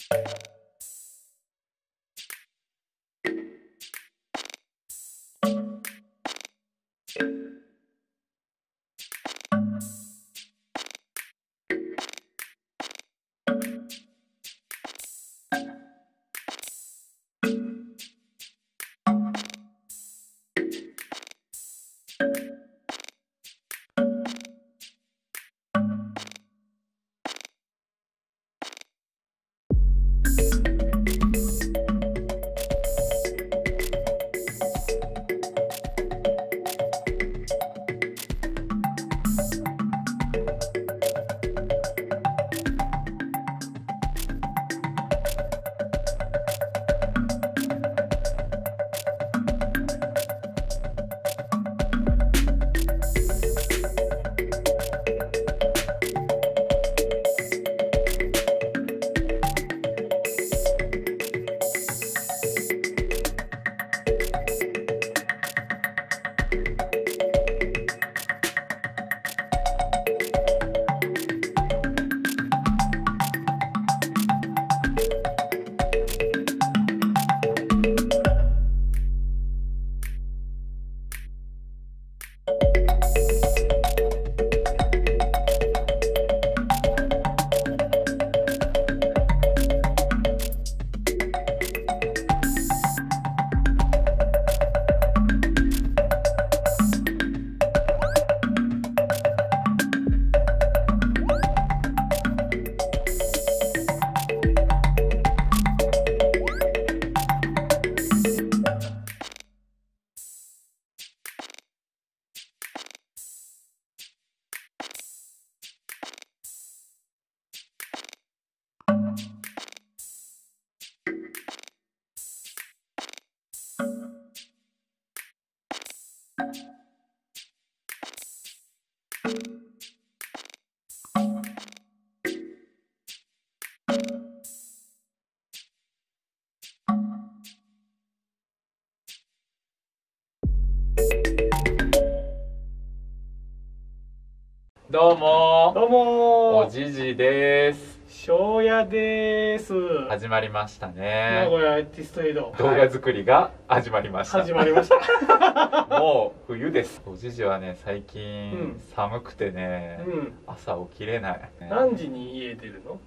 どうもどうもおじじです。 翔也です。 始まりました名ね。 古屋アーティストエイド動画作りが始まりました。 始まりましたもう冬です。おじじはね、最近、寒くてね、朝起きれない、ね。 何時に家出るの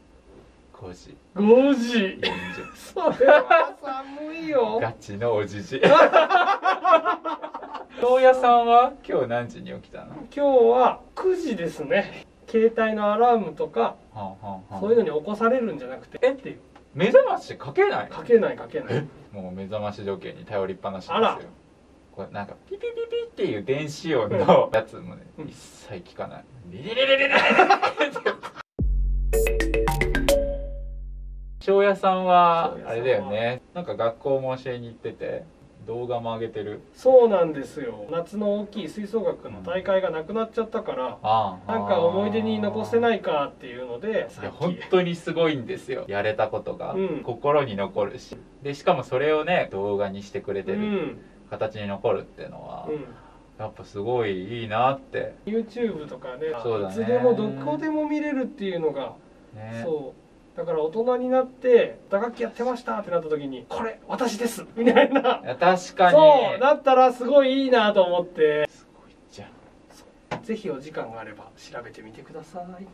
？5時。 5時それは寒いよガチのおじじ翔也さんは今日何時に起きたの？ 今日は9時ですね。携帯のアラームとか、そういうのに起こされるんじゃなくてっていう。 目覚ましかけない？ かけないかけない。 もう目覚まし時計に頼りっぱなしですよ。 あら、 これなんかピピピピっていう電子音のやつもね、一切聞かない。リリリリリリリリ翔也さんはあれだよね、なんか学校も教えに行ってて動画も上げてる。 そうなんですよ。夏の大きい吹奏楽の大会がなくなっちゃったから、なんか思い出に残せないかっていうので、 いや本当にすごいんですよ。やれたことが心に残るし、でしかもそれをね動画にしてくれてる、形に残るっていうのは、やっぱすごいいいなって。 YouTube とかね、 そうだね、 いつでもどこでも見れるっていうのが、 ね、 そうだから大人になって打楽器やってましたってなった時に、これ私ですみたいな、 確かにそうだったらすごいいいなと思って、 すごいじゃん。 ぜひお時間があれば調べてみてください。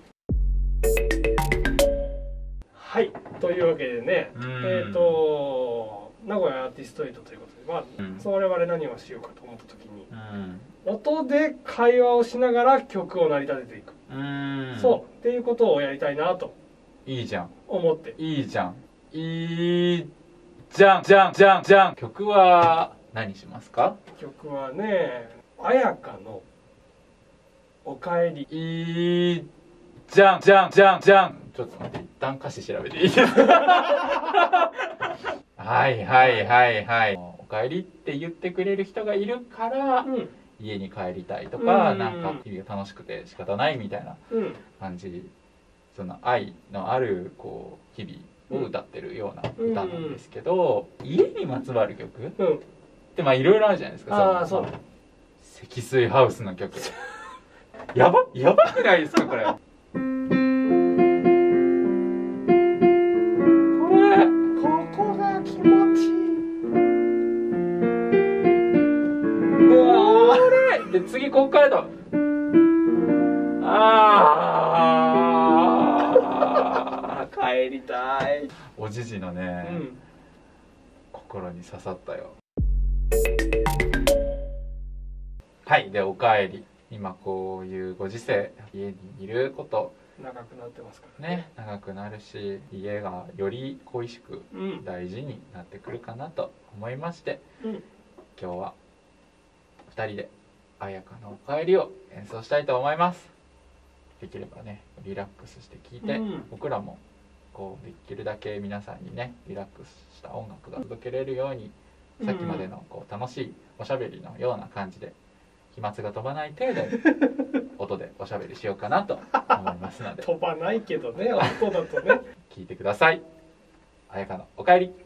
はい、というわけでね、名古屋アーティストエイドということで、我々何をしようかと思った時に、音で会話をしながら曲を成り立てていく、そうっていうことをやりたいなと。 いいじゃん。 思って。 いいじゃん。いいじゃんじゃんじゃんじゃん。曲は何しますか？ 曲はね、綾香のおかえり。 いいじゃんじゃんじゃんじゃん。ちょっと待って、一旦歌詞調べていいですか？はいはいはいはい。おかえりって言ってくれる人がいるから、家に帰りたいとか、なんか日々が楽しくて仕方ないみたいな感じ。その愛のあるこう日々を歌ってるような歌なんですけど、家にまつわる曲ってまあいろいろあるじゃないですか。そう、積水ハウスの曲やばくないですかこれ。 帰りたい。 おじじのね、心に刺さったよ。はい、でおかえり。今こういうご時世、家にいること長くなってますからね、長くなるし、家がより恋しく大事になってくるかなと思いまして、今日は2人で彩香のおかえりを演奏したいと思います。できればねリラックスして聴いて、僕らもこうできるだけ皆さんにねリラックスした音楽が届けれるように、さっきまでのこう楽しいおしゃべりのような感じで飛沫が飛ばない程度に音でおしゃべりしようかなと思いますので飛ばないけどね、音だとね聞いてください。彩香のおかえり。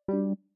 す。